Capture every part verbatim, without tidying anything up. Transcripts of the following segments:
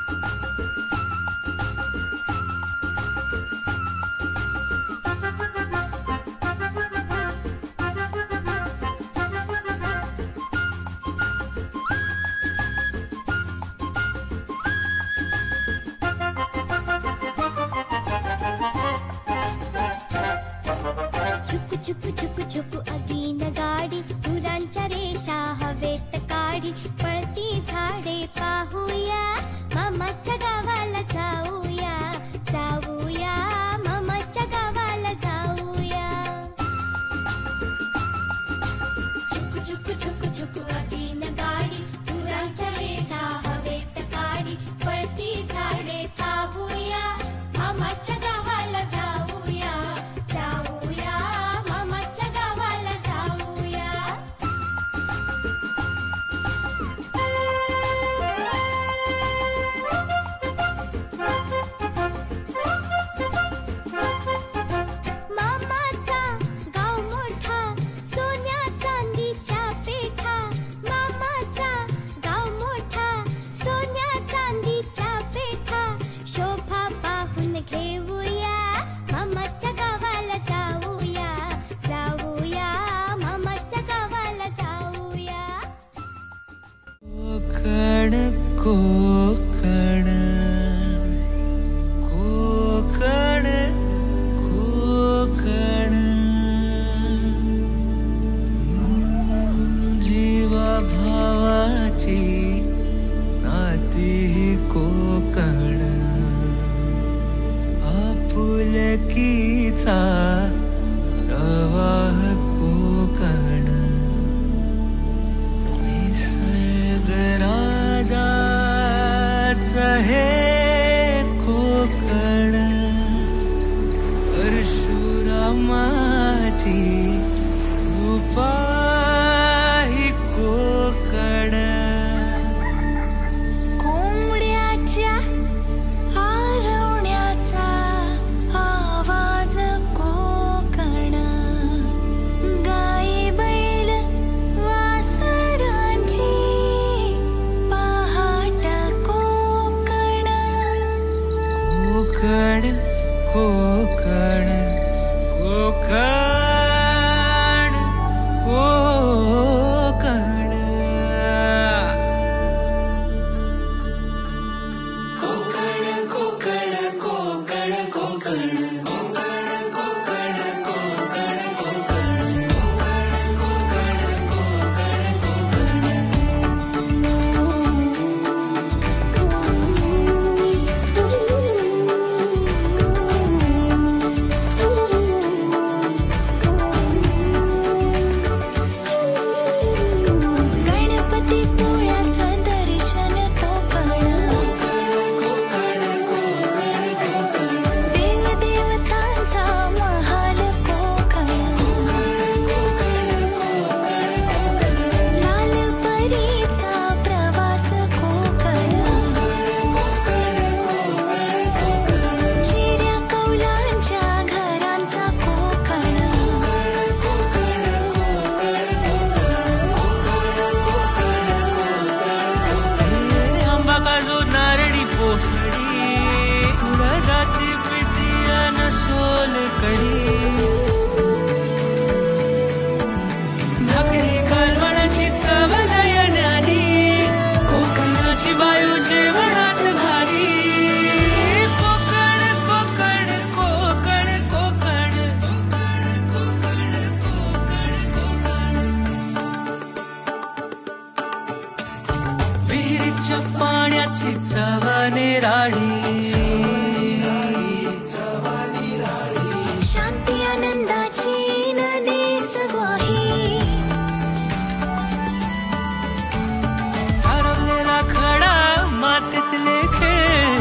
छुप छुप छुप अगीन गाडी फुलांच्या रेषा हवेत काढी पळती झाडे पाहूया मामाच्या गावाला जाऊया जाऊया मामाच्या गावाला जाऊया छुप छुप छुप छुप अगीन गाडी फुलांच्या रेषा हवेत काढी पळती झाडे पाहूया मामाच्या गावाला जाऊया जाऊया मामाच्या गावाला जाऊया मामाचा गाव मोठा सोन्या चांदीच्या पेठा मामाचा गाव मोठा सोन्या चांदीच्या पेठा शोभा पाहून घेऊया मामाच्या गावाला जाऊया जाऊया मामाच्या गावाला जाऊया कोकण कोकण कोकण कोकण जीवा भावाची नाती कोकण आपुलकीचा प्रवाह कोकण निसर्ग राजाचं हे कोकण परशुरामाची कृपा ही कोकण कोंबड्याच्या आरवण्याचा आवाज कोकण गाई बैल वासरांची पहाट कोकण कोकण कोकण कोकण कोकण कोकण कोकण कोकण गणपती पोळ्याचं दर्शन कोकण देवदेवतांचा महाल कोकण लालपरीचा प्रवास कोकण चिऱ्या कौलांच्या घरांचा कोकण आंबा काजू नारळी पोफळी कुळाची पिठी अन सोलकढी भाकरी कालवणाची चव लयण्यानी कोकणाची बायू जेवणात भारी कोकण कोकण कोकण कोकण कोकण कोकण कोकण विहिरीच्या पाण्याची चव निराळी शांती आनंदाची नदीच ग्वाही सारवलेला खडा मातीतले खेळ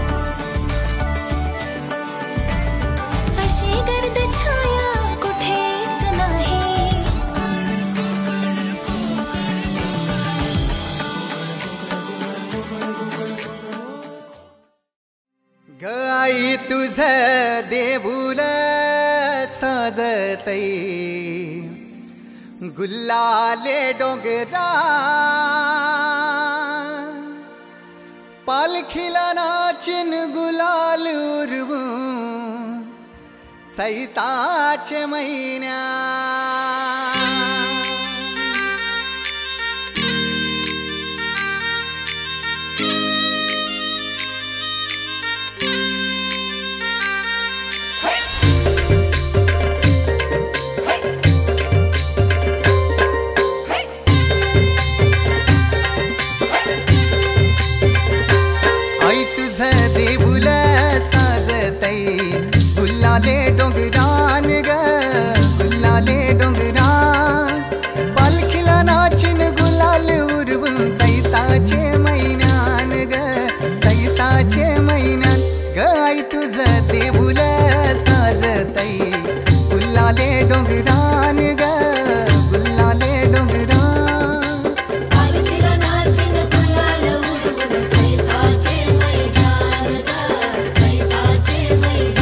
अशी गर्द छाया कुठेच नाही गाई तुझ देऊल साजतई गुल्लाले डोंगरा पालखीला नाचिन गुलाल उरवू सैताचे महिन्या गुल्लाले डोंगरान ग गुल्लाले डोंगरान पालखीला नाचिन गुलाल उरवून चैताचे महिन्यान ग चैताचे महिन्यान ग आई तुझं देऊळ साजतई गुल्लाले डोंगरान ग गुल्लाले डोंगरान पालखीला नाचिन गुलाल उरवून चैताचे महिन्यान ग चैताचे महिन्यान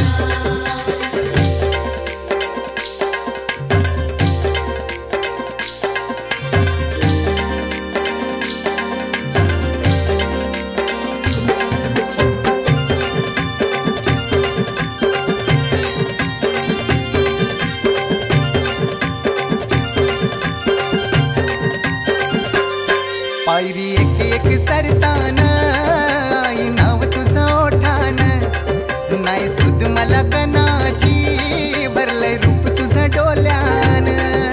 पायरी एक एक चरतान आई नाव तुझं ओठान नाही सुद मला कनाची भरलंय रूप तुझं डोल्यान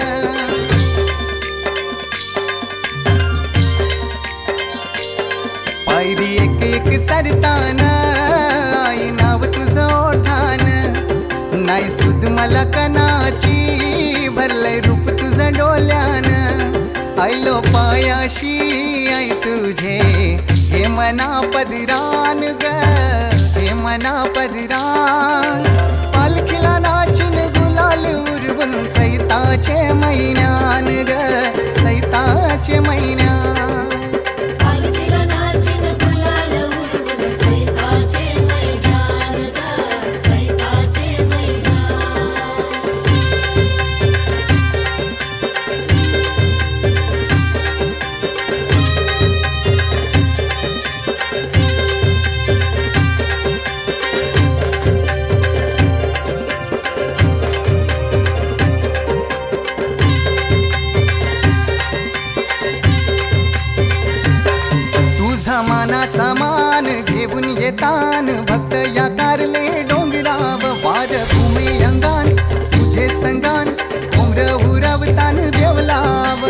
पायरी एक एक चरतान आई नाव तुझं ओठान नाही सुद मला कनाची भरलंय रूप तुझं डोल्यान आयलो पायाशी आई तुझे हे मना पदरान ग हे मना पदरान पालखीला नाचिन गुलाल उरवून चैताचे महिन्यान ग चैताचे महिन्यान पालखीला नाचिन गुलाल उरवून चैताचे महिन्यान ग चैताचे महिन्यान मानाचा मान घेऊन येतान भक्त या कारले डोंगराव वार घुमे अंगान तुझे संगान उमर उरवतान देवलाव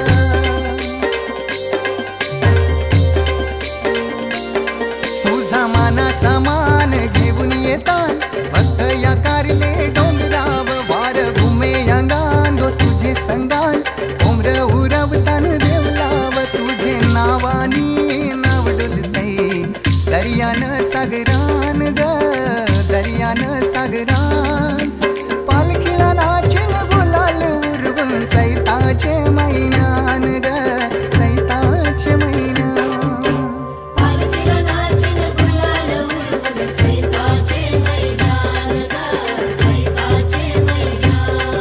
तुझा मानाचा मान घेऊन येतान भक्त या कारले डोंगराव वार घुमे अंगान गो तुझे संगान उमर उरवतान देवलाव तुझे नावानी दर्यान सागरान ग दर्यान सागरान पालखीला नाचिन गुलाल उरवून चैताचे महिन्यान ग चैताचे महिन्यान पालखीला नाचिन गुलाल उरवून चैताचे महिन्यान ग चैताचे महिन्यान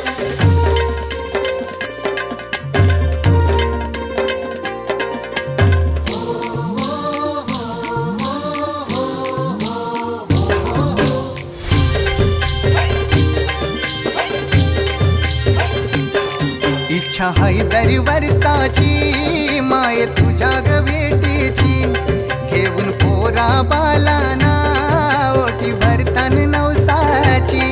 इच्छा है दर वर्षाची माय तुझ्या ग भेटीची घेऊन पोरा बालाना ओटी भरतान नवसाची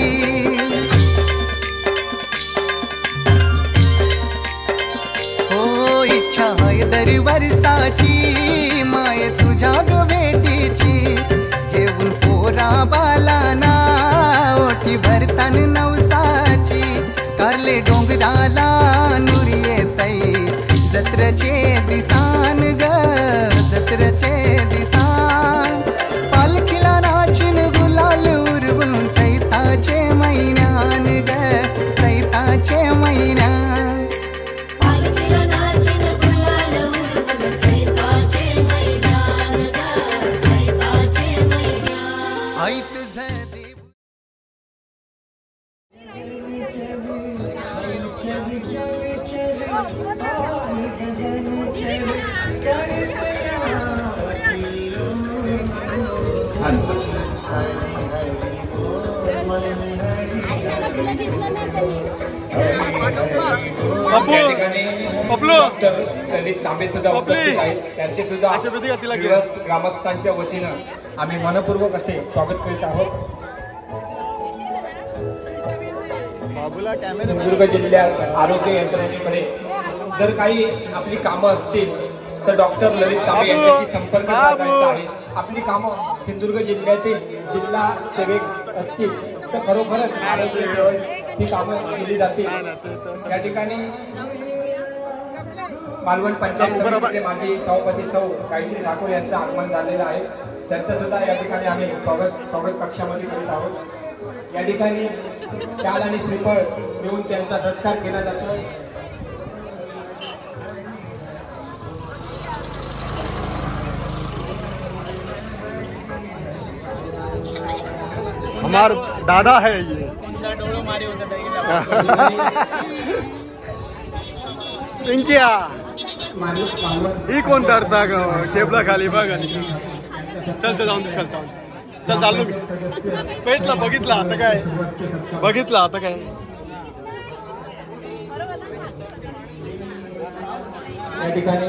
हो इच्छा है दर वर्षाची माय तुझ्या ग भेटीची घेऊन पोरा बालाना ओटी भरतान नवसाची कारले डोंगराला नुरी येतई जत्रचे दिसान ग जत्रचे दिसान पालखीला नाचिन गुलाल उरवून चैताचे महिन्यान ग चैताचे महिन्यान पालखीला नाचिन गुलाल उरवून चैताचे महिन्यान ग चैताचे महिन्यान आई तुझं देव चल चल चल ललित तांबे सुद्धा उपस्थित आहेत. त्यांचे सुद्धा ग्रामस्थांच्या वतीनं आम्ही मनपूर्वक असे स्वागत करीत आहोत. सिंधुदुर्ग जिल्ह्यात आरोग्य यंत्रणेकडे जर काही आपली कामं असतील तर डॉक्टर ललित तांबे यांच्याशी संपर्क साधायचा आहे. आपली कामं सिंधुदुर्ग जिल्ह्यातील जिल्हा सेवक असतील तर खरोखरच आरोग्य ही कामं केली जातील. या ठिकाणी मालवण पंचायत समितीचे माजी सभापती सौ गायत्री ठाकूर यांचं आगमन झालेलं आहे. त्यांचं सुद्धा या ठिकाणी आम्ही स्वागत स्वागत कक्षामध्ये करीत आहोत. या ठिकाणी शाल आणि श्रीफळ देऊन त्यांचा सत्कार केला जातो. हमार दादा है ये. पिंकिया ही कोण धरता ग टेबला खाली बघ आणि चल चल जाऊन चल चल चल चाललो मी पेटला बघितला आता काय बघितला आता काय या ठिकाणी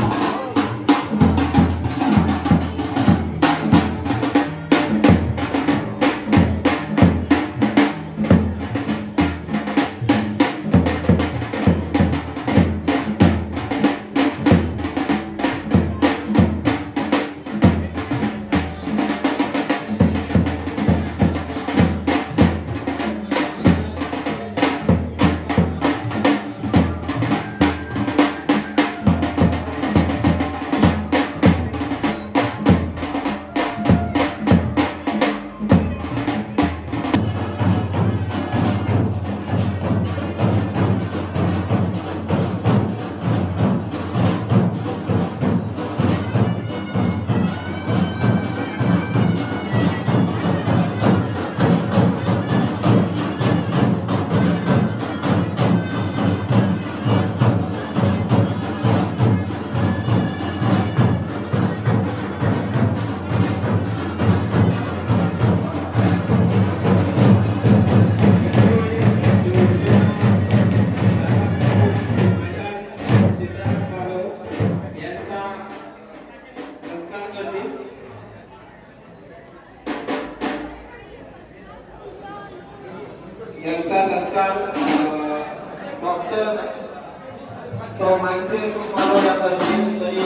यांचा सत्कार डॉक्टर सौ मानसे मानवला करतील. तरी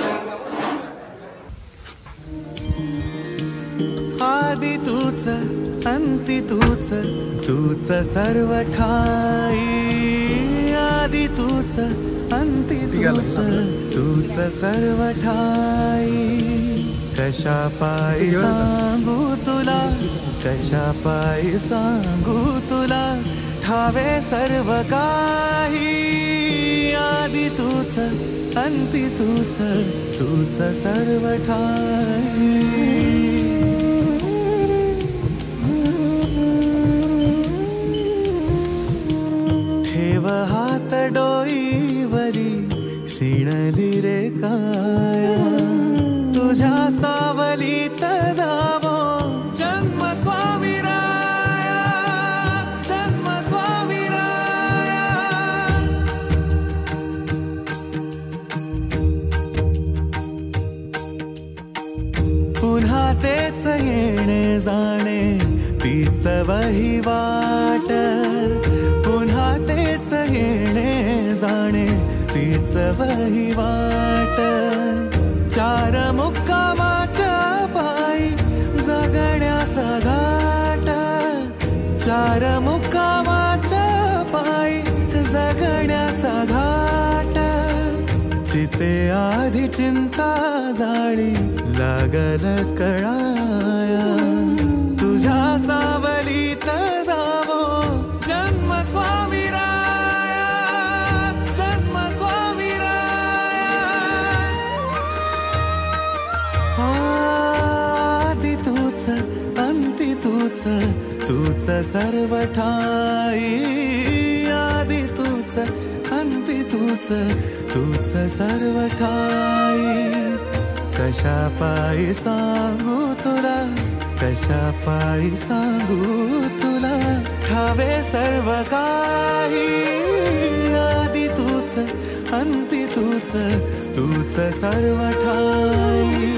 आदि तूच अंती तूच तूच सर्व ठाई. आदि तूच अंती तूच तूच सर्व ठाई. कशा पायी सांगू तुला कशा पायी सांगू तुला ठावे सर्व काही. आदि तूच अंती तूच तूच सर्व ठाई. ठेव हात डोईवरी शिणली रे काया. तुझ्या सावलीत जावो जन्म स्वामीराया जन्म स्वामीराया. पुन्हा तेच येणे जाणे तीच वहिवाट. पुन्हा तेच येणे जाणे तीच वहिवाट. चार मुक्कामाच्या पायी जगण्याचा घाट. चार मुक्कामाच्या पायी जगण्याचा घाट. चिते आधी चिंता जाळी लागल कळाया. तुझ्या सावलीत जावो जन्म स्वामीराया जन्म स्वामीराया. आदि तूच अंती तूच तूच सर्व ठाई. आदि तूच अंती तूच तूच सर्व ठाई. कशा पायी सांगू तुला कशा पायी सांगू तुला ठावे सर्व काही आधी तूच अंती तूच तूच सर्व ठाई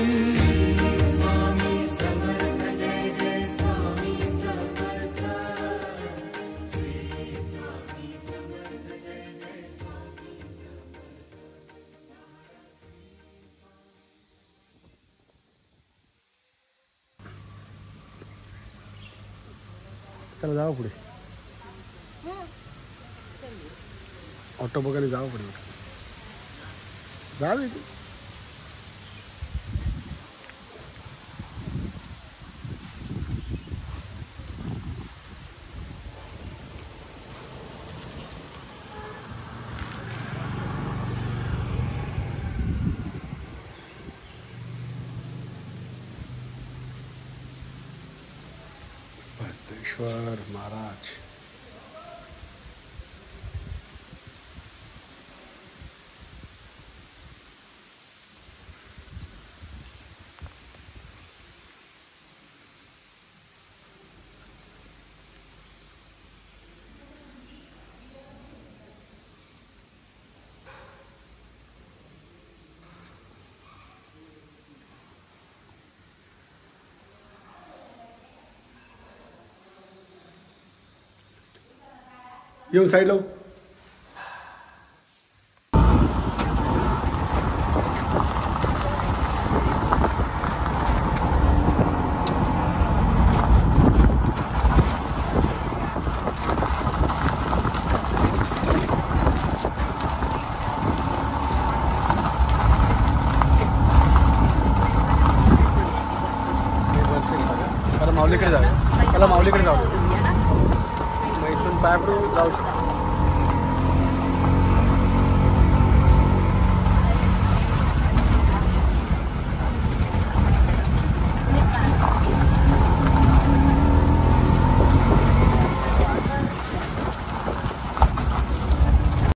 चला जावं पुढे ऑटो बघायला जावं पुढे जावे भरतेश्वर महाराज येऊन साईड लावू मला माऊलीकडे जाऊया मला माऊलीकडे जाऊ मग इथून पाय पडून जाऊ शकतो